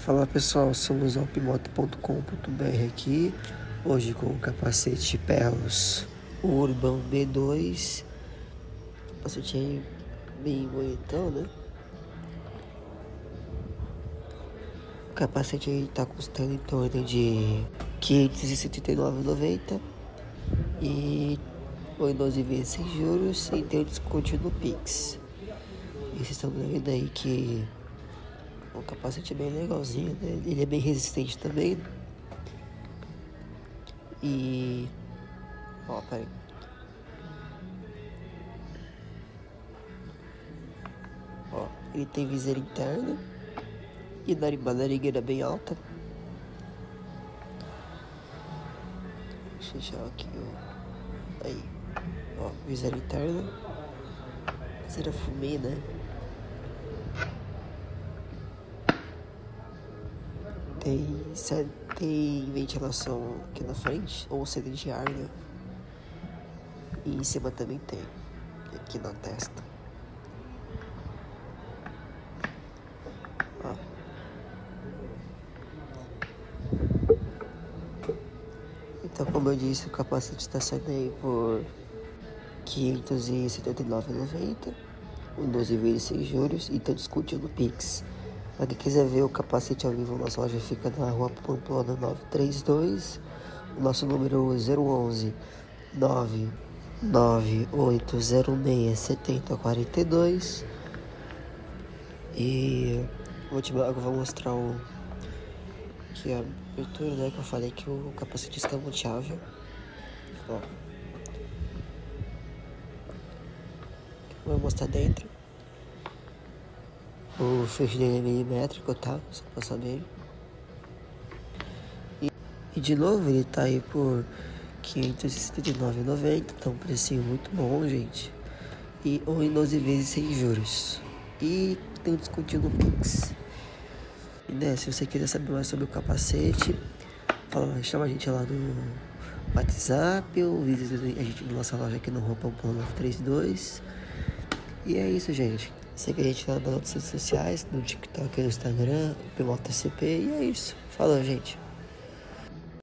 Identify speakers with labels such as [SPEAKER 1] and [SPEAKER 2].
[SPEAKER 1] Fala pessoal, somos alpimoto.com.br aqui, hoje com o capacete Pelos Urban B2, capacete aí bem bonitão, né? O capacete aí tá custando em torno de R$ 579,90 e foi 12 vezes sem juros e tem um desconto no Pix. E vocês estão vendo aí que o capacete é bem legalzinho, né? Ele é bem resistente também. E... ó, peraí. Ó, ele tem viseira interna e narigueira bem alta. Deixa eu deixar aqui, ó. Aí, ó, viseira interna. Viseira fumê, né? Tem ventilação aqui na frente, ou saída de ar, né? E em cima também tem, aqui na testa. Ó. Então, como eu disse, o capacete está saindo aí por R$ 579,90, em 12 vezes sem juros, e tá discutindo no Pix. Pra quem quiser ver o capacete ao vivo, nossa loja fica na rua Pamplona 932. O nosso número é 011 99806 7042. E eu vou mostrar aqui a abertura, né? Que eu falei que o capacete é escamoteável. Ó. Vou mostrar dentro. O fecho dele é milimétrico, tá? Só pra saber. E de novo, ele tá aí por R$ 579,90. Então, um precinho muito bom, gente. Ou em 12 vezes sem juros. E tem um descontinho no Pix. E, né, se você quiser saber mais sobre o capacete, chama a gente lá no WhatsApp ou visita a gente na nossa loja aqui no Rua Pamplona 932. E é isso, gente. Segue a gente lá nas redes sociais, no TikTok e no Instagram, PMotoCP, e é isso. Falou, gente.